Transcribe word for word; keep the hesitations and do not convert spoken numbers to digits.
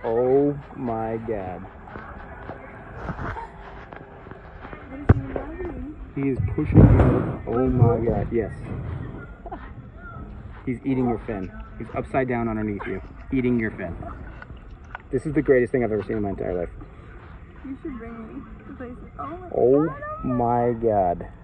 Oh my god. He is pushing you. Oh my god, yes. He's eating your fin. He's upside down underneath you, eating your fin. This is the greatest thing I've ever seen in my entire life. You should bring me to places. Oh my oh god. My god.